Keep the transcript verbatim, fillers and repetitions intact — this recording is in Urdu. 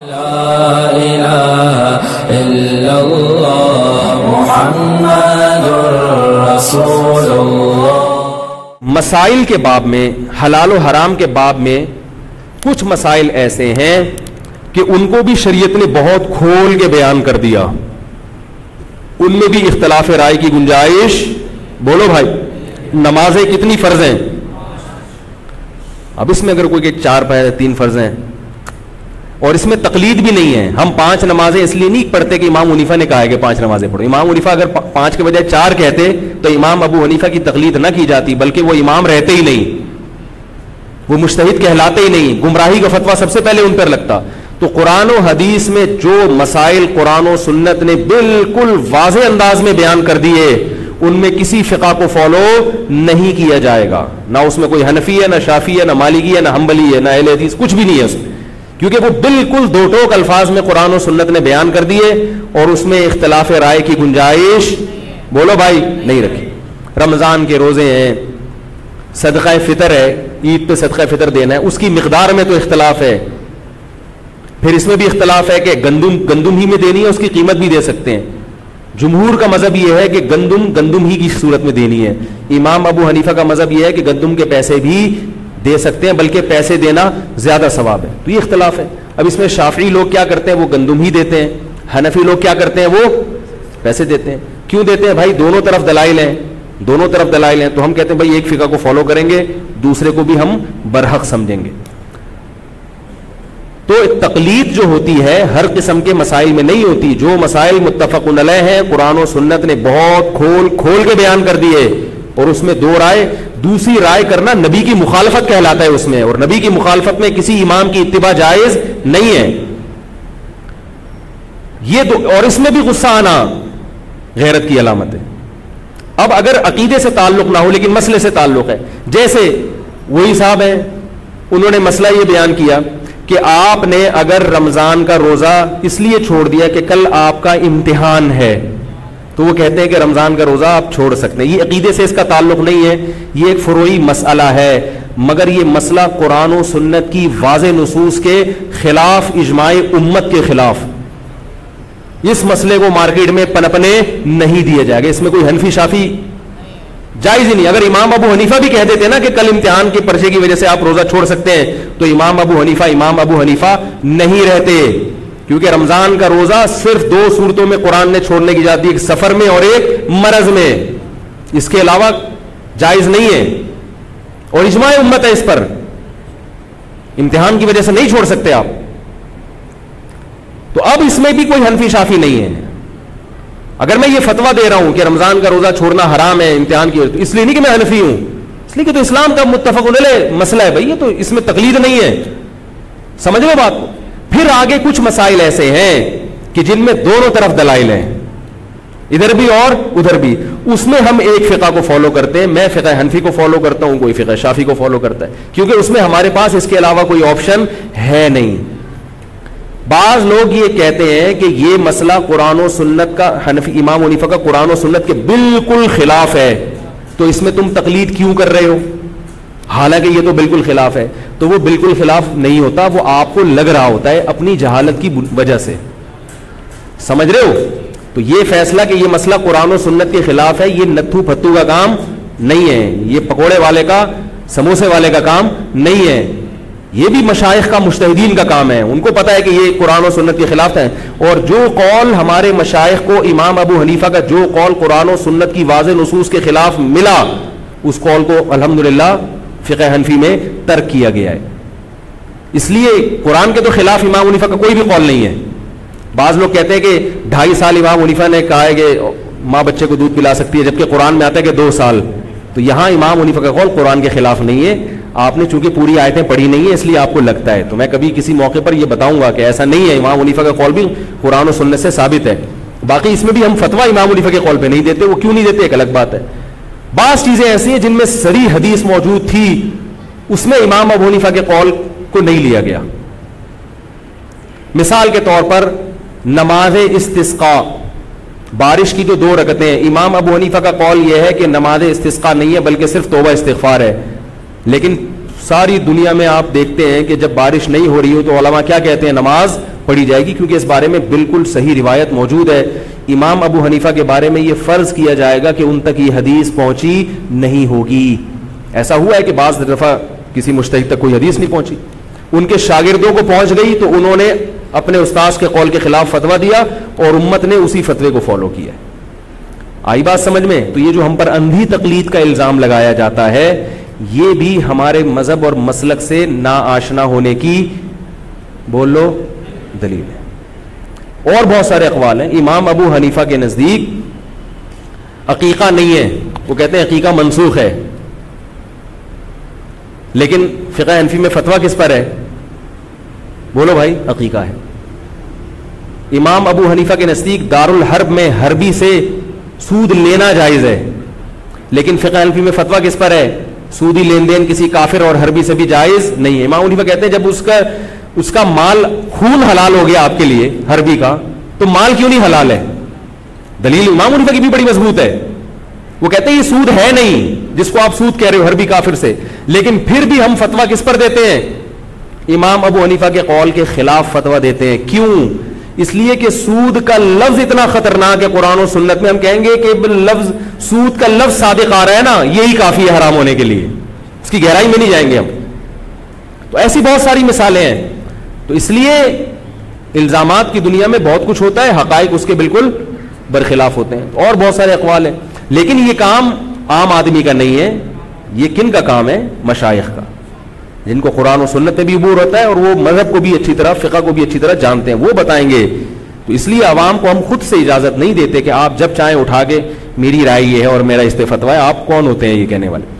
لا الہ الا اللہ محمد رسول اللہ۔ مسائل کے باب میں، حلال و حرام کے باب میں کچھ مسائل ایسے ہیں کہ ان کو بھی شریعت نے بہت کھول کے بیان کر دیا، ان میں بھی اختلاف رائے کی گنجائش۔ بولو بھائی، نمازیں کتنی فرض ہیں؟ اب اس میں اگر کوئی کہ چار پہ تین فرض ہیں، اور اس میں تقلید بھی نہیں ہے۔ ہم پانچ نمازیں اس لیے نہیں پڑھتے کہ امام حنیفہ نے کہا ہے کہ پانچ نمازیں پڑھو۔ امام حنیفہ اگر پانچ کے بجائے چار کہتے تو امام ابو حنیفہ کی تقلید نہ کی جاتی، بلکہ وہ امام رہتے ہی نہیں، وہ مجتہد کہلاتے ہی نہیں، گمراہی کا فتویٰ سب سے پہلے ان پر لگتا۔ تو قرآن و حدیث میں جو مسائل قرآن و سنت نے بالکل واضح انداز میں بیان کر دیے، ان میں کسی فقہ کو فالو نہیں کیا جائے گا، نہ اس میں کوئی حنفی ہے، نہ شافعی ہے، نہ مالکی ہے، نہ حنبلی ہے، نہ اہل حدیث، کچھ بھی نہیں ہے اس میں، کیونکہ وہ بالکل دو ٹوک الفاظ میں قرآن و سنت نے بیان کر دیے، اور اس میں اختلاف رائے کی گنجائش، بولو بھائی، نہیں رکھی۔ رمضان کے روزے ہیں، صدقہ فطر ہے، عید پہ صدقہ فطر دینا ہے، اس کی مقدار میں تو اختلاف ہے، پھر اس میں بھی اختلاف ہے کہ گندم گندم ہی میں دینی ہے، اس کی قیمت بھی دے سکتے ہیں۔ جمہور کا مذہب یہ ہے کہ گندم گندم ہی کی صورت میں دینی ہے، امام ابو حنیفہ کا مذہب یہ ہے کہ گندم کے پیسے بھی دے سکتے ہیں، بلکہ پیسے دینا زیادہ ثواب ہے۔ تو یہ اختلاف ہے۔ اب اس میں شافعی لوگ کیا کرتے ہیں؟ وہ گندم ہی دیتے ہیں، حنفی لوگ کیا کرتے ہیں؟ وہ پیسے دیتے ہیں۔ کیوں دیتے ہیں بھائی؟ دونوں طرف دلائل ہیں، دونوں طرف دلائل ہیں، تو ہم کہتے ہیں بھائی ایک فقہ کو فالو کریں گے، دوسرے کو بھی ہم برحق سمجھیں گے۔ تو تقلید جو ہوتی ہے ہر قسم کے مسائل میں نہیں ہوتی، جو مسائل متفق علیہ ہیں قرآن و سنت نے بہت کھول کھول کے بیان کر دیے، اور اس میں دو رائے، دوسری رائے کرنا نبی کی مخالفت کہلاتا ہے اس میں، اور نبی کی مخالفت میں کسی امام کی اتباع جائز نہیں ہے۔ یہ دو، اور اس میں بھی غصہ آنا غیرت کی علامت ہے۔ اب اگر عقیدے سے تعلق نہ ہو لیکن مسئلے سے تعلق ہے، جیسے وہی صاحب ہیں، انہوں نے مسئلہ یہ بیان کیا کہ آپ نے اگر رمضان کا روزہ اس لیے چھوڑ دیا کہ کل آپ کا امتحان ہے، تو وہ کہتے ہیں کہ رمضان کا روزہ آپ چھوڑ سکتے ہیں۔ یہ عقیدے سے اس کا تعلق نہیں ہے، یہ ایک فروعی مسئلہ ہے، مگر یہ مسئلہ قرآن و سنت کی واضح نصوص کے خلاف، اجماع امت کے خلاف، اس مسئلے کو مارکیٹ میں پنپنے نہیں دیا جائے گا۔ اس میں کوئی حنفی شافی جائز ہی نہیں۔ اگر امام ابو حنیفہ بھی کہہ دیتے نا کہ کل امتحان کے پرچے کی وجہ سے آپ روزہ چھوڑ سکتے ہیں، تو امام ابو حنیفہ امام ابو حنیفہ نہیں رہتے، کیونکہ رمضان کا روزہ صرف دو صورتوں میں قرآن نے چھوڑنے کی اجازت دی، ایک سفر میں اور ایک مرض میں، اس کے علاوہ جائز نہیں ہے، اور اجماع امت ہے اس پر، امتحان کی وجہ سے نہیں چھوڑ سکتے آپ۔ تو اب اس میں بھی کوئی حنفی شافی نہیں ہے۔ اگر میں یہ فتویٰ دے رہا ہوں کہ رمضان کا روزہ چھوڑنا حرام ہے امتحان کی وجہ سے، اس لیے نہیں کہ میں حنفی ہوں، اس لیے کہ تو اسلام کا متفق علیہ مسئلہ ہے بھائی، یہ تو اس میں تقلید نہیں ہے، سمجھ لو بات کو۔ پھر آگے کچھ مسائل ایسے ہیں کہ جن میں دونوں طرف دلائل ہیں، ادھر بھی اور ادھر بھی، اس میں ہم ایک فقہ کو فالو کرتے ہیں، میں فقہ حنفی کو فالو کرتا ہوں، کوئی فقہ شافی کو فالو کرتا ہے، کیونکہ اس میں ہمارے پاس اس کے علاوہ کوئی آپشن ہے نہیں۔ بعض لوگ یہ کہتے ہیں کہ یہ مسئلہ قرآن و سنت کا، حنفی امام حنیفہ کا قرآن و سنت کے بالکل خلاف ہے، تو اس میں تم تقلید کیوں کر رہے ہو، حالانکہ یہ تو بالکل خلاف ہے۔ تو وہ بالکل خلاف نہیں ہوتا، وہ آپ کو لگ رہا ہوتا ہے اپنی جہالت کی وجہ سے، سمجھ رہے ہو؟ تو یہ فیصلہ کہ یہ مسئلہ قرآن و سنت کے خلاف ہے، یہ نتھو پھتو کا کام نہیں ہے، یہ پکوڑے والے کا، سموسے والے کا کام نہیں ہے، یہ بھی مشائخ کا، مجتہدین کا کام ہے، ان کو پتا ہے کہ یہ قرآن و سنت کے خلاف ہے۔ اور جو قول ہمارے مشائخ کو، امام ابو حنیفہ کا جو قول قرآن و سنت کی واضح نصوص کے خلاف ملا، اس قول کو الحمدللہ فقہ حنفی میں ترک کیا گیا ہے۔ اس لیے قرآن کے تو خلاف امام حنیفہ کا کوئی بھی قول نہیں ہے۔ بعض لوگ کہتے ہیں کہ ڈھائی سال امام حنیفہ نے کہا ہے کہ ماں بچے کو دودھ پلا سکتی ہے، جبکہ قرآن میں آتا ہے کہ دو سال۔ تو یہاں امام حنیفہ کا قول قرآن کے خلاف نہیں ہے، آپ نے چونکہ پوری آیتیں پڑھی نہیں ہیں اس لیے آپ کو لگتا ہے، تو میں کبھی کسی موقع پر یہ بتاؤں گا کہ ایسا نہیں ہے، امام حنیفہ کا قول بھی قرآن و سنت سے ثابت ہے۔ باقی اس میں بھی ہم فتویٰ امام حنیفہ کے قول پہ نہیں دیتے، وہ کیوں نہیں دیتے ایک الگ بات ہے۔ بعض چیزیں ایسی ہیں جن میں صریح حدیث موجود تھی، اس میں امام ابو حنیفہ کے قول کو نہیں لیا گیا۔ مثال کے طور پر نماز استسقاء، بارش کی جو دو رکعتیں ہیں، امام ابو حنیفہ کا قول یہ ہے کہ نماز استسقاء نہیں ہے بلکہ صرف توبہ استغفار ہے، لیکن ساری دنیا میں آپ دیکھتے ہیں کہ جب بارش نہیں ہو رہی ہو تو علماء کیا کہتے ہیں؟ نماز پڑھی جائے گی, کیونکہ اس بارے میں بالکل صحیح روایت موجود ہے. امام ابو حنیفہ کے بارے میں یہ فرض کیا جائے گا کہ ان تک یہ حدیث پہنچی نہیں ہوگی. ایسا ہوا ہے کہ بعض دفعہ کسی مجتہد تک کوئی حدیث نہیں پہنچی, ان کے شاگردوں کو پہنچ گئی تو انہوں نے اپنے استاذ کے قول کے خلاف فتویٰ دیا اور امت نے اسی فتوے کو فالو کیا. آئی بات سمجھ میں؟ تو یہ جو ہم پر اندھی تقلید کا الزام لگایا جاتا ہے یہ بھی ہمارے مذہب اور مسلک سے نا آشنا ہونے کی بول لو دلیل ہے. اور بہت سارے اقوال ہیں. امام ابو حنیفہ کے نزدیک عقیقہ نہیں ہے, وہ کہتے ہیں عقیقہ منسوخ ہے, لیکن فقہ حنفی میں فتویٰ کس پر ہے؟ بولو بھائی, عقیقہ ہے. امام ابو حنیفہ کے نزدیک دارالحرب میں حربی سے سود لینا جائز ہے, لیکن فقہ حنفی میں فتویٰ کس پر ہے؟ سودی لین دین کسی کافر اور حربی سے بھی جائز نہیں ہے. امام حنیفہ کہتے ہیں جب اس کا اس کا مال خون حلال ہو گیا آپ کے لیے حربی کا, تو مال کیوں نہیں حلال ہے؟ دلیل امام حنیفہ کی بھی بڑی مضبوط ہے. وہ کہتے ہیں یہ سود ہے نہیں جس کو آپ سود کہہ رہے ہو حربی کافر سے, لیکن پھر بھی ہم فتویٰ کس پر دیتے ہیں؟ امام ابو حنیفہ کے قول کے خلاف فتویٰ دیتے ہیں. کیوں؟ اس لیے کہ سود کا لفظ اتنا خطرناک ہے قرآن و سنت میں, ہم کہیں گے کہ لفظ سود کا لفظ صادق آ رہا ہے نا, یہی کافی ہے حرام ہونے کے لیے, اس کی گہرائی میں نہیں جائیں گے ہم. تو ایسی بہت ساری مثالیں ہیں. تو اس لیے الزامات کی دنیا میں بہت کچھ ہوتا ہے, حقائق اس کے بالکل برخلاف ہوتے ہیں. اور بہت سارے اقوال ہیں, لیکن یہ کام عام آدمی کا نہیں ہے. یہ کن کا کام ہے؟ مشائخ کا, جن کو قرآن و سنت میں بھی عبور ہوتا ہے اور وہ مذہب کو بھی اچھی طرح, فقہ کو بھی اچھی طرح جانتے ہیں, وہ بتائیں گے. تو اس لیے عوام کو ہم خود سے اجازت نہیں دیتے کہ آپ جب چاہیں اٹھا کے میری رائے یہ ہے اور میرا اس پہ فتویٰ ہے. آپ کون ہوتے ہیں یہ کہنے والے؟